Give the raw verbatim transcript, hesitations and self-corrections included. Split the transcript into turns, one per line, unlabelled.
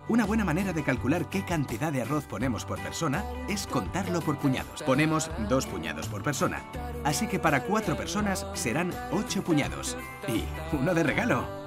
Una buena manera de calcular qué cantidad de arroz ponemos por persona es contarlo por puñados. Ponemos dos puñados por persona, así que para cuatro personas serán ocho puñados. Y uno de regalo.